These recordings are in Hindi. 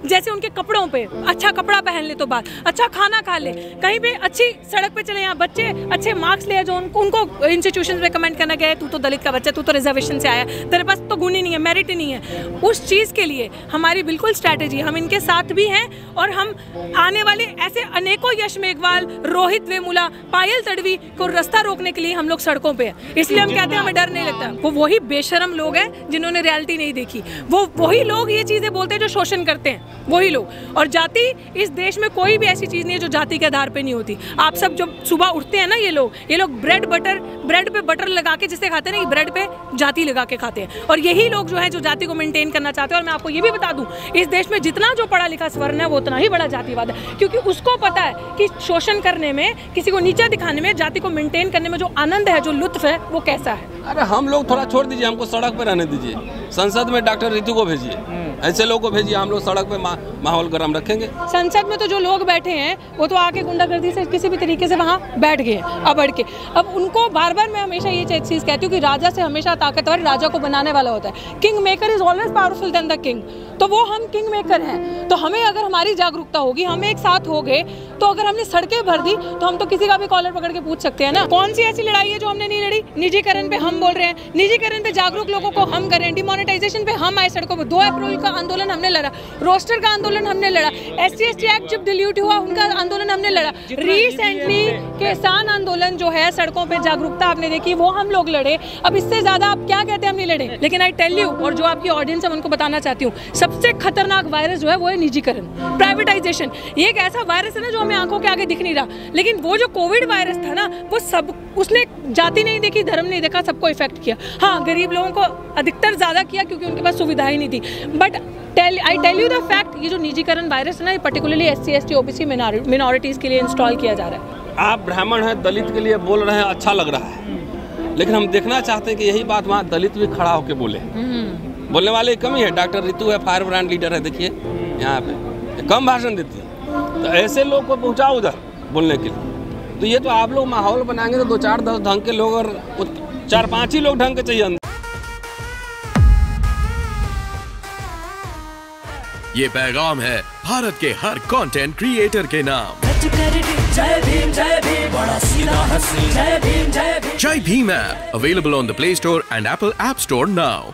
जैसे उनके कपड़ों पे, अच्छा कपड़ा पहन ले तो बात, अच्छा खाना खा ले, कहीं पे अच्छी सड़क पे चले, यहाँ बच्चे अच्छे मार्क्स ले, जो उनको इंस्टीट्यूशन रिकमेंड करना गया है, तू तो दलित का बच्चा, तू तो रिजर्वेशन से आया, तेरे पास तो गुण ही नहीं है, मेरिट ही नहीं है। उस चीज़ के लिए हमारी बिल्कुल स्ट्रैटेजी, हम इनके साथ भी हैं और हम आने वाले ऐसे अनेकों यश मेघवाल, रोहित वेमुला, पायल तड़वी को रास्ता रोकने के लिए हम लोग सड़कों पे हैं। इसलिए हम कहते हैं हमें डर नहीं लगता। वो वही बेशरम लोग हैं जिन्होंने रियलिटी नहीं देखी, वो वही लोग ये चीज़ें बोलते हैं जो शोषण करते हैं, वही लोग। और जाति, इस देश में कोई भी ऐसी चीज़ नहीं है जो जाति के आधार पे नहीं होती। आप सब जब सुबह उठते हैं ना, ये लोग ब्रेड पे बटर लगा के जिसे खाते हैं ना, ब्रेड पे जाति लगा के खाते हैं। और यही लोग जो है जो जाति को मेंटेन करना चाहते हैं। और मैं आपको ये भी बता दूं, इस देश में जितना जो पढ़ा लिखा स्वर्ण है वो उतना ही बड़ा जातिवाद है, क्योंकि उसको पता है कि शोषण करने में, किसी को नीचा दिखाने में, जाति को मेंटेन करने में जो आनंद है, जो लुत्फ है, वो कैसा है। अरे हम लोग थोड़ा छोड़ दीजिए, हमको सड़क पे रहने दीजिए। संसद में डॉक्टर रितु को भेजिए, ऐसे लोगों को भेजिए, हम लोग सड़क पे माहौल गर्म रखेंगे। संसद में तो जो लोग बैठे हैं वो तो आके गुंडागर्दी से किसी भी तरीके से वहाँ बैठ गए अबड़ के। अब उनको बार बार मैं हमेशा ये चीज़ कहती हूँ कि राजा से हमेशा ताकतवर राजा को बनाने वाला होता है। King maker is always powerful than the king. तो वो हम किंग मेकर हैं, तो हमें अगर हमारी जागरूकता होगी, हम एक साथ हो गए, तो अगर हमने सड़कें भर दी तो हम तो किसी का भी कॉलर पकड़ के पूछ सकते हैं ना। कौन सी ऐसी लड़ाई है जो हमने नहीं लड़ी? निजीकरण पे हम बोल रहे हैं, निजीकरण पे जागरूक लोगों को हम करें, डिमोनेटाइजेशन पे हम आए सड़कों पे, 2 अप्रैल का आंदोलन हमने लड़ा, रोस्टर का आंदोलन हमने लड़ा, SC/ST एक्ट जब डिलीट हुआ उनका आंदोलन हमने लड़ा, रिसेंटली किसान आंदोलन जो है सड़कों पे जागरूकता आपने देखी वो हम लोग लड़े। अब इससे ज्यादा आप क्या कहते हैं हमने लड़े। लेकिन आई टेल यू, और जो आपकी ऑडियंस है उनको बताना चाहती हूँ, सबसे खतरनाक वायरस जो है वो है निजीकरण, प्राइवेटाइजेशन। ये एक ऐसा वायरस है ना जो हमें आंखों के आगे दिख नहीं रहा, लेकिन वो जो कोविड वायरस था ना, वो सब, उसने जाति नहीं देखी, धर्म नहीं देखा, सबको इफेक्ट किया। हाँ, गरीब लोगों को अधिकतर ज्यादा किया क्योंकि उनके पास सुविधाएं नहीं थी। But I tell you the fact, ये जो निजीकरण वायरस है ना, ये पर्टिकुलरली SC/ST OBC मिनॉरिटीज के लिए इंस्टॉल किया जा रहा है। आप ब्राह्मण हैं, दलित के लिए बोल रहे हैं, अच्छा लग रहा है, लेकिन हम देखना चाहते हैं कि यही बात वहाँ दलित भी खड़ा होकर बोले। बोलने वाले कमी है। डॉक्टर रितु है, फायर ब्रांड लीडर है, देखिए यहाँ पे कम भाषण देती है, तो ऐसे लोग को पहुँचाओ उधर बोलने के लिए। तो ये तो आप लोग माहौल बनाएंगे तो 2, 4, 10 ढंग के लोग, और 4, 5 ही लोग ढंग के चाहिए। ये पैगाम है भारत के हर कंटेंट क्रिएटर के नाम। जय भीम बड़ा सीधा हंसी, जय Bhim. Jai Bhim app available on the Play Store and Apple App Store now.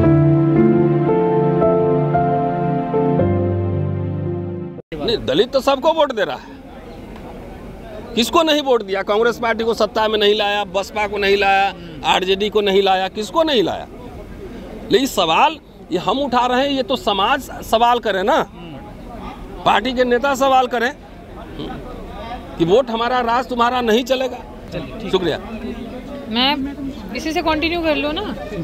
Dalit तो सबको वोट दे रहा है, किसको नहीं वोट दिया? कांग्रेस पार्टी को सत्ता में नहीं लाया, बसपा को नहीं लाया, RJD को नहीं लाया, किसको नहीं लाया? लेकिन सवाल ये हम उठा रहे हैं, ये तो समाज सवाल करे ना, पार्टी के नेता सवाल करें कि वोट हमारा, राज तुम्हारा नहीं चलेगा। शुक्रिया। मैं इसी से कंटिन्यू कर लो ना,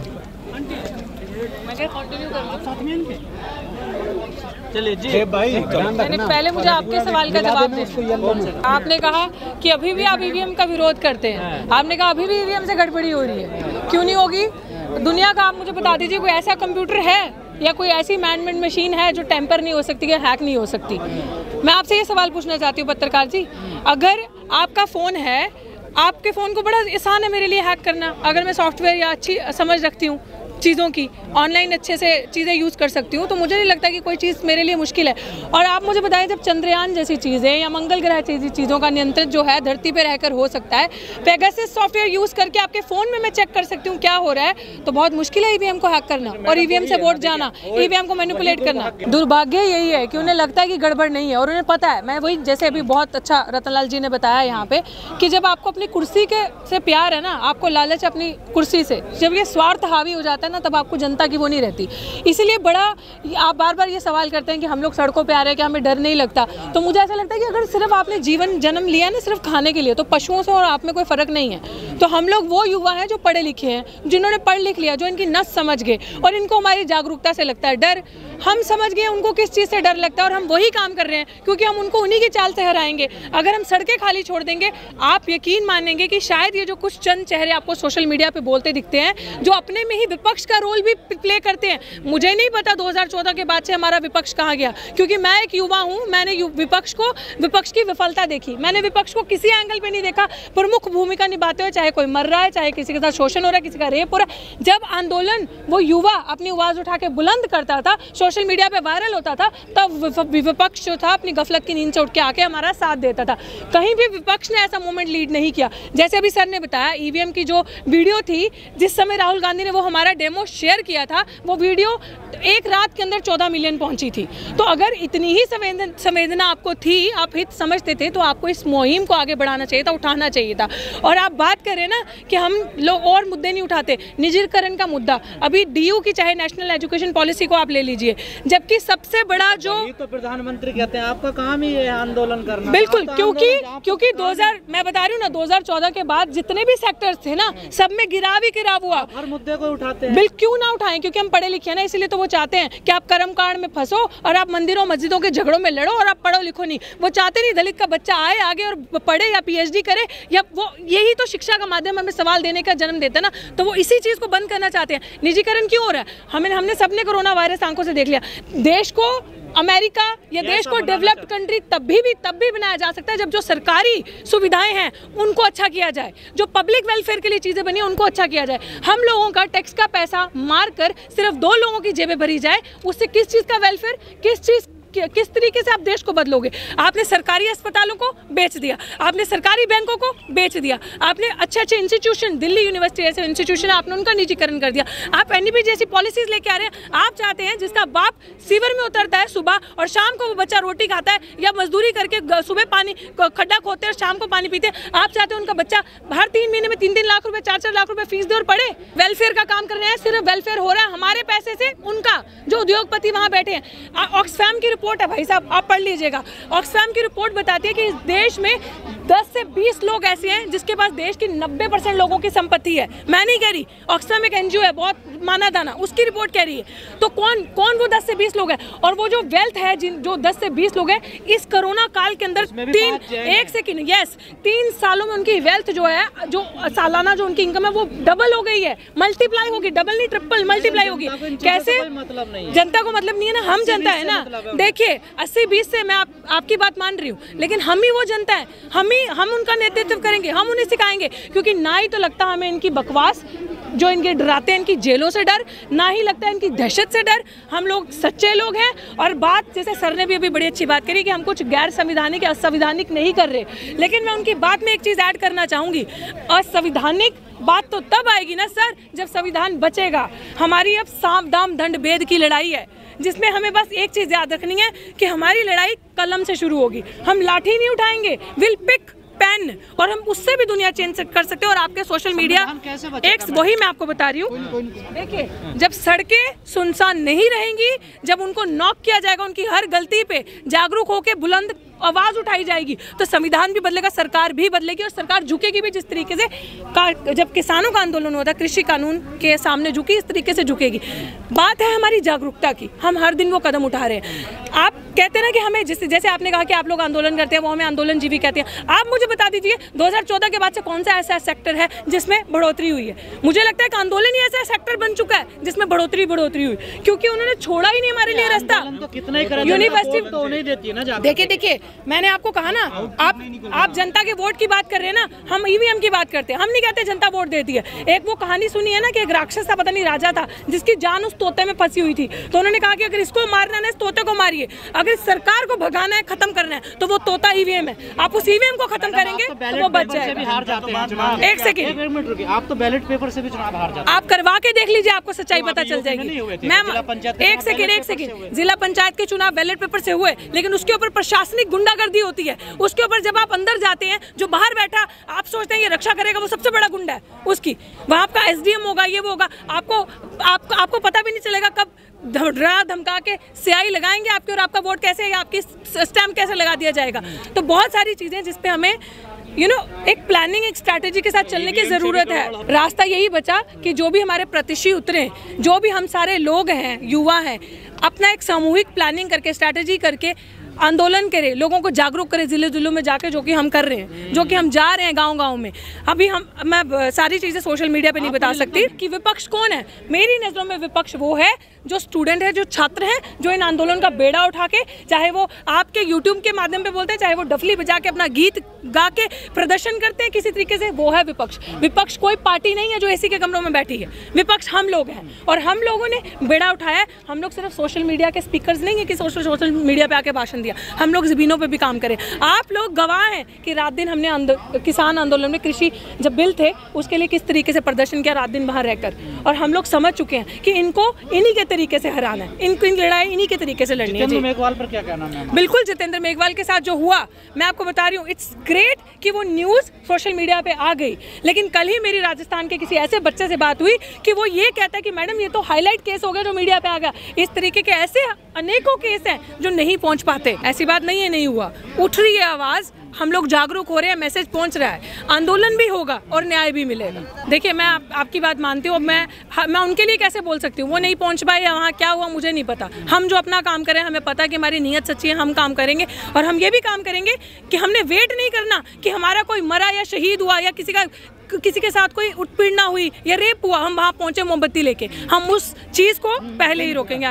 मैं क्या कंटिन्यू कर लो? चलिए जी भाई, पहले मुझे आपके सवाल का जवाब दे। आपने कहा कि अभी भी आप EVM का विरोध करते हैं, आपने कहा अभी भी EVM से गड़बड़ी हो रही है, क्यों नहीं होगी? दुनिया का आप मुझे बता दीजिए, कोई ऐसा कंप्यूटर है या कोई ऐसी मैनमेड मशीन है जो टेम्पर नहीं हो सकती या हैक नहीं हो सकती? मैं आपसे ये सवाल पूछना चाहती हूँ पत्रकार जी, अगर आपका फ़ोन है, आपके फ़ोन को बड़ा आसान है मेरे लिए हैक करना, अगर मैं सॉफ्टवेयर या अच्छी समझ रखती हूँ चीज़ों की, ऑनलाइन अच्छे से चीज़ें यूज़ कर सकती हूँ, तो मुझे नहीं लगता कि कोई चीज़ मेरे लिए मुश्किल है। और आप मुझे बताएं, जब चंद्रयान जैसी चीज़ें या मंगल ग्रह जैसी चीज़ों का नियंत्रण जो है धरती पे रहकर हो सकता है, पेगासस सॉफ्टवेयर यूज़ करके आपके फ़ोन में मैं चेक कर सकती हूँ क्या हो रहा है, तो बहुत मुश्किल है EVM को हैक करना और EVM से वोट जाना, EVM को मैनिपुलेट करना। दुर्भाग्य यही है कि उन्हें लगता है कि गड़बड़ नहीं है, और उन्हें पता है, मैं वही जैसे अभी बहुत अच्छा रतनलाल जी ने बताया यहाँ पे, कि जब आपको अपनी कुर्सी के से प्यार है ना, आपको लालच अपनी कुर्सी से, जब ये स्वार्थ हावी हो जाता है ना, तब आपको जनता की वो नहीं रहती। इसीलिए बड़ा आप बार बार ये सवाल करते हैं कि हम लोग सड़कों पे आ रहे हैं, कि हमें डर नहीं लगता। तो मुझे ऐसा लगता है कि अगर सिर्फ आपने जन्म लिया ना सिर्फ खाने के लिए, तो पशुओं से और आप में कोई फर्क नहीं है। तो हम लोग वो युवा हैं जो पढ़े लिखे हैं, जिन्होंने पढ़ लिख लिया, जो इनकी नस समझ गए, और इनको हमारी जागरूकता से लगता है डर। हम समझ गए उनको किस चीज़ से डर लगता है, और हम वही काम कर रहे हैं, क्योंकि हम उनको उन्हीं की चाल से हराएंगे। अगर हम सड़कें खाली छोड़ देंगे, आप यकीन मानेंगे कि शायद ये जो कुछ चंद चेहरे आपको सोशल मीडिया पे बोलते दिखते हैं, जो अपने में ही विपक्ष विपक्ष का रोल भी प्ले करते हैं। मुझे नहीं पता 2014 के बाद से हमारा विपक्ष कहाँ गया, क्योंकि मैं एक युवा हूँ। मैंने विपक्ष की विफलता देखी, मैंने विपक्ष को किसी एंगल पे नहीं देखा प्रमुख भूमिका निभाते हुए, चाहे कोई मर रहा है, चाहे किसी के साथ शोषण हो रहा है, किसी का रेप हो रहा है। जब आंदोलन वो युवा अपनी आवाज़ उठा के बुलंद करता था, सोशल मीडिया पे वायरल होता था, तब विपक्ष जो था अपनी गफलत की नींद से उठ के आके हमारा साथ देता था। कहीं भी विपक्ष ने ऐसा मूवमेंट लीड नहीं किया। जैसे अभी सर ने बताया, ईवीएम की जो वीडियो थी, जिस समय राहुल गांधी ने वो हमारा डेमो शेयर किया था, वो वीडियो एक रात के अंदर 14 मिलियन पहुंची थी। तो अगर इतनी ही संवेदना आपको थी, आप हित समझते थे, तो आपको इस मुहिम को आगे बढ़ाना चाहिए था, उठाना चाहिए था। और आप बात करें ना कि हम लोग और मुद्दे नहीं उठाते, निजीकरण का मुद्दा, अभी डीयू की चाहे नेशनल एजुकेशन पॉलिसी को आप ले लीजिए, जबकि सबसे बड़ा जो तो प्रधानमंत्री कहते हैं आपका काम ही है आंदोलन करना। बिल्कुल, क्योंकि 2000 मैं बता रही हूँ ना, 2014 के बाद जितने भी सेक्टर्स थे ना, सब में गिराव ही गिराव हुआ। हर मुद्दे को उठाते हैं। बिल्कुल, क्यों ना उठाएं, क्योंकि हम पढ़े लिखे हैं ना, इसलिए तो वो चाहते हैं कि आप कर्मकांड में फंसो और आप मंदिरों मस्जिदों के झगड़ों में लड़ो और आप पढ़ो लिखो नहीं। वो चाहते नहीं दलित का बच्चा आए आगे और पढ़े या पीएचडी करे, या वो यही तो शिक्षा का माध्यम हमें सवाल देने का जन्म देता है ना, तो वो इसी चीज़ को बंद करना चाहते हैं। निजीकरण क्यों हो रहा है? हमने सबने कोरोना वायरस आंखों से देख लिया। देश को अमेरिका या देश को डेवलप्ड कंट्री तब भी बनाया जा सकता है जब जो सरकारी सुविधाएं हैं उनको अच्छा किया जाए, जो पब्लिक वेलफेयर के लिए चीज़ें बनी उनको अच्छा किया जाए। हम लोगों का टैक्स का पैसा मार कर सिर्फ 2 लोगों की जेबें भरी जाए, उससे किस चीज़ का वेलफेयर, किस तरीके से आप देश को बदलोगे? आपने सरकारी अस्पतालों को बेच दिया, आपने सरकारी बैंकों को बेच दिया, आपने अच्छे इंस्टीट्यूशन, दिल्ली यूनिवर्सिटी ऐसे इंस्टीट्यूशन आपने उनका निजीकरण कर दिया। आप एनईपी जैसी पॉलिसीज लेके आ रहे हैं। आप चाहते हैं जिसका बाप सीवर में उतरता है सुबह और शाम को वो बच्चा रोटी खाता है, या मजदूरी करके सुबह पानी खड्डा खोदते हैं और शाम को पानी पीते हैं, आप चाहते हैं उनका बच्चा हर 3 महीने में 3-3 लाख रुपए 4-4 लाख रुपए फीस दे और पढ़े? वेलफेयर का काम कर रहे हैं, सिर्फ वेलफेयर हो रहा है हमारे पैसे से, उनका जो उद्योगपति वहाँ बैठे हैं। ऑक्सफैम की रिपोर्ट है भाई साहब, आप पढ़ लीजिएगा। ऑक्सफैम की रिपोर्ट बताती है कि इस देश में 10 से 20 लोग ऐसे हैं जिसके पास देश की 90% लोगों की संपत्ति है। मैं नहीं कह रही, ऑक्सफैम एक एनजीओ है, बहुत माना दाना, उसकी रिपोर्ट कह रही है। तो कौन वो 10 से 20 लोग हैं? और वो जो वेल्थ है, जो 10 से 20 लोग हैं, इस कोरोना काल के अंदर 3 सालों में उनकी वेल्थ जो है, जो सालाना जो उनकी इनकम है, वो डबल हो गई है, मल्टीप्लाई होगी, डबल नहीं ट्रिपल मल्टीप्लाई होगी। कैसे? जनता को मतलब नहीं है ना, हम जनता है ना। देखिए 80-20 से मैं आपकी बात मान रही हूँ, लेकिन हम ही वो जनता है, हम उनका नेतृत्व करेंगे, हम उन्हें सिखाएंगे। क्योंकि ना ही तो लगता हमें इनकी बकवास जो इनके डराते हैं, इनकी जेलों से डर, ना ही लगता है इनकी दहशत से डर। हम लोग सच्चे लोग हैं। और बात जैसे सर ने भी अभी बड़ी अच्छी बात करी कि हम कुछ गैर संवैधानिक या असंवैधानिक नहीं कर रहे, लेकिन मैं उनकी बात में एक चीज़ ऐड करना चाहूँगी। असंवैधानिक बात तो तब आएगी ना सर, जब संविधान बचेगा। हमारी अब साम दाम दंड भेद की लड़ाई है, जिसमें हमें बस एक चीज़ याद रखनी है कि हमारी लड़ाई कलम से शुरू होगी। हम लाठी नहीं उठाएंगे, विल पिक पेन, और हम उससे भी दुनिया चेंज कर सकते हैं। और आपके सोशल मीडिया एक वही मैं आपको बता रही हूँ। देखिए, जब सड़कें सुनसान नहीं रहेंगी, जब उनको नॉक किया जाएगा, उनकी हर गलती पे जागरूक होकर बुलंद आवाज उठाई जाएगी, तो संविधान भी बदलेगा, सरकार भी बदलेगी, और सरकार झुकेगी भी जिस तरीके से जब किसानों का आंदोलन हुआ था, कृषि कानून के सामने झुकी, इस तरीके से झुकेगी। बात है हमारी जागरूकता की, हम हर दिन वो कदम उठा रहे हैं। आप कहते हैं ना कि हमें जैसे आपने कहा कि आप लोग आंदोलन करते हैं, वो हमें आंदोलन जीवी कहते हैं। आप मुझे बता दीजिए 2014 के बाद से कौन सा ऐसा सेक्टर है जिसमें बढ़ोतरी हुई है? मुझे लगता है कि आंदोलन ही ऐसा सेक्टर बन चुका है जिसमें बढ़ोतरी हुई, क्योंकि उन्होंने छोड़ा ही नहीं हमारे लिए रास्ता। यूनिवर्सिटी तो नहीं देती है ना। देखिए, मैंने आपको कहा ना, आप जनता के वोट की बात कर रहे हैं ना, हम ईवीएम की बात करते हैं। हम नहीं कहते जनता वोट देती है। एक वो कहानी सुनी है ना कि एक राक्षस था, पता नहीं राजा था, जिसकी जान उस तोते में फंसी हुई थी। तो उन्होंने कहा कि अगर इसको मारना है, इस तोते को मारिए। अगर सरकार को भगाना है, खत्म करना है, तो वो तोता ईवीएम है। आप उस ईवीएम को खत्म करेंगे तो वो बच जाएगा। एक सेकंड, आप तो बैलेट पेपर से भी चुनाव हार जाते हैं। आप करवा के देख लीजिए, आपको सच्चाई पता चल जाएगी। मैम एक सेकंड, जिला पंचायत के चुनाव बैलेट पेपर से हुए, लेकिन उसके ऊपर प्रशासनिक गुंडागर्दी होती है। उसके ऊपर जब आप अंदर जाते हैं, जो बाहर बैठा आप सोचते हैं ये रक्षा करेगा, वो सबसे बड़ा गुंडा है उसकी। वहाँ आपका एसडीएम होगा, ये वो होगा, आपको पता भी नहीं चलेगा कब डरा धमका के स्याही लगाएंगे आपके, और आपका वोट कैसे, आपकी स्टैम्प कैसे लगा दिया जाएगा। तो बहुत सारी चीजें जिसपे हमें एक प्लानिंग, एक स्ट्रैटेजी के साथ चलने की जरूरत है। रास्ता यही बचा कि जो भी हमारे प्रत्याशी उतरे, जो भी हम सारे लोग हैं, युवा हैं, अपना एक सामूहिक प्लानिंग करके, स्ट्रैटेजी करके आंदोलन करे, लोगों को जागरूक करे जिले जिलों में जाके, जो कि हम कर रहे हैं, जो कि हम जा रहे हैं गांव-गांव में। अभी मैं सारी चीज़ें सोशल मीडिया पे नहीं बता सकती कि विपक्ष कौन है। मेरी नज़रों में विपक्ष वो है जो स्टूडेंट है, जो छात्र हैं, जो इन आंदोलन का बेड़ा उठा के, चाहे वो आपके यूट्यूब के माध्यम पे बोलते हैं, चाहे वो डफली बजा के अपना गीत गा के प्रदर्शन करते हैं किसी तरीके से, वो है विपक्ष। विपक्ष कोई पार्टी नहीं है जो एसी के कमरों में बैठी है। विपक्ष हम लोग हैं और हम लोगों ने बेड़ा उठाया है। हम लोग सिर्फ सोशल मीडिया के स्पीकर्स नहीं है कि सोशल मीडिया पे आके भाषण दिया, हम लोग ज़मीनों पे भी काम करें। आप लोग गवाह हैं कि रात दिन हमने किसान आंदोलन में कृषि जब बिल थे उसके लिए किस तरीके से प्रदर्शन किया रात दिन बाहर रहकर, और हम लोग समझ चुके हैं कि इनको इन्हीं के तरीके से हराना है, इनकी लड़ाई इन्हीं के तरीके से लड़नी है। जितेंद्र मेघवाल पर क्या कहना है? बिल्कुल, जितेंद्र मेघवाल के साथ जो हुआ, मैं आपको बता रही हूँ, इट्स ग्रेट कि वो न्यूज़ सोशल मीडिया पे आ गई। लेकिन कल ही मेरी राजस्थान के किसी ऐसे बच्चे से बात हुई कि वो ये कहता है कि मैडम ये तो हाईलाइट केस हो गया जो मीडिया पे आ गया। इस तरीके के ऐसे अनेकों केस हैं जो नहीं पहुंच पाते। ऐसी बात नहीं है नहीं हुआ, उठ रही है आवाज़, हम लोग जागरूक हो रहे हैं, मैसेज पहुंच रहा है, आंदोलन भी होगा और न्याय भी मिलेगा। देखिए, मैं आपकी बात मानती हूँ, मैं उनके लिए कैसे बोल सकती हूँ, वो नहीं पहुंच पाए या वहाँ क्या हुआ मुझे नहीं पता। हम जो अपना काम करें, हमें पता है कि हमारी नीयत सच्ची है, हम काम करेंगे। और हम ये भी काम करेंगे कि हमने वेट नहीं करना कि हमारा कोई मरा या शहीद हुआ या किसी के साथ कोई उत्पीड़ना हुई या रेप हुआ, हम वहाँ पहुँचे मोमबत्ती लेके, हम उस चीज़ को पहले ही रोकेंगे।